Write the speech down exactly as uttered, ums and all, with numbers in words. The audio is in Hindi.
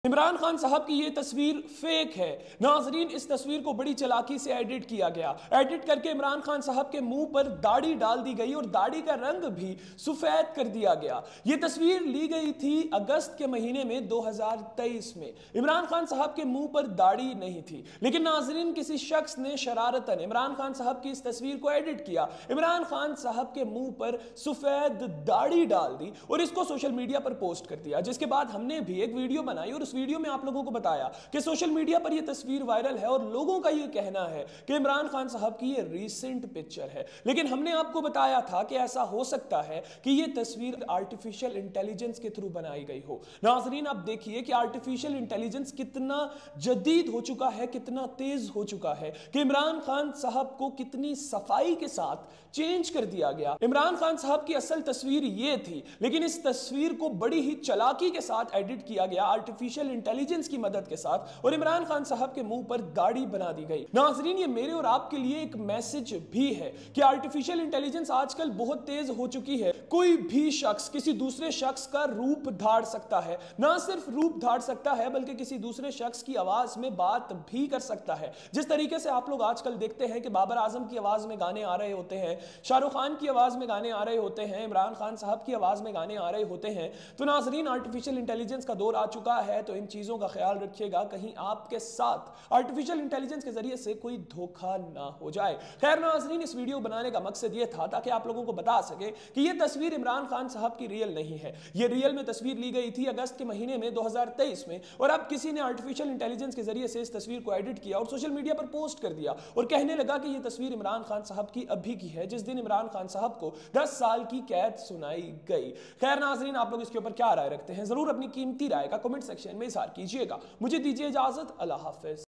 इमरान खान साहब की ये तस्वीर फेक है। नाजरीन, इस तस्वीर को बड़ी चालाकी से एडिट किया गया। एडिट करके इमरान खान साहब के मुंह पर दाढ़ी डाल दी गई और दाढ़ी का रंग भी सफेद कर दिया गया। ये तस्वीर ली गई थी अगस्त के महीने में दो हज़ार तेईस में। इमरान खान साहब के मुंह पर दाढ़ी नहीं थी, लेकिन नाजरीन किसी शख्स ने शरारतन इमरान खान साहब की इस तस्वीर को एडिट किया, इमरान खान साहब के मुंह पर सफेद दाढ़ी डाल दी और इसको सोशल मीडिया पर पोस्ट कर दिया। जिसके बाद हमने भी एक वीडियो बनाई और वीडियो में आप लोगों को बताया कि सोशल मीडिया पर यह तस्वीर वायरल है और लोगों का यह कहना है कि इमरान खान साहब की यह रीसेंट पिक्चर है। लेकिन हमने आपको बताया था कि ऐसा हो सकता है कि यह तस्वीर आर्टिफिशियल इंटेलिजेंस के थ्रू बनाई गई हो। नाजरीन, आप देखिए कि आर्टिफिशियल इंटेलिजेंस कितना जदीद हो चुका है, कितना तेज हो चुका है कि इमरान खान साहब को कितनी सफाई के साथ चेंज कर दिया गया। इमरान खान साहब की असल तस्वीर यह थी, लेकिन इस तस्वीर को बड़ी ही चालाकी के साथ एडिट किया गया आर्टिफिशियल इंटेलिजेंस की मदद के साथ और इमरान खान साहब के मुंह पर दाढ़ी बना दी गई। नाजरीन, ये मेरे और आपके लिए एक मैसेज भी है कि आर्टिफिशियल इंटेलिजेंस आजकल बहुत तेज हो चुकी है। कोई भी शख्स किसी दूसरे शख्स का रूप धार सकता है, ना सिर्फ रूप धार सकता है बल्कि किसी दूसरे शख्स की आवाज में बात भी कर सकता है। जिस तरीके से आप लोग आजकल देखते हैं कि बाबर आजम की आवाज में गाने आ रहे होते हैं, शाहरुख खान की आवाज में गाने आ रहे होते हैं, इमरान खान साहब की आवाज में गाने आ रहे होते हैं। तो नाजरीन, आर्टिफिशियल इंटेलिजेंस का दौर आ चुका है, तो इन चीजों का ख्याल रखिएगा कहीं आपके साथ आर्टिफिशियल इंटेलिजेंस के जरिए से कोई धोखा ना हो जाए। खैर नाजरीन, इस वीडियो बनाने का मकसद यह था ताकि आप लोगों को बता सके कि यह तस्वीर इमरान खान साहब की रियल नहीं है। यह रियल में तस्वीर ली गई थी अगस्त के महीने में दो हज़ार तेईस में और अब किसी ने आर्टिफिशियल इंटेलिजेंस के जरिए से इस तस्वीर को एडिट किया और सोशल मीडिया पर पोस्ट कर दिया और कहने लगा कि यह तस्वीर इमरान खान साहब की अभी की है, जिस दिन इमरान खान साहब को दस साल की कैद सुनाई गई। खैर नाजरीन, आप लोग इसके ऊपर क्या राय रखते हैं, जरूर अपनी कीमती राय का कमेंट सेक्शन में इजहार कीजिएगा। मुझे दीजिए इजाजत। अल्लाह हाफिज।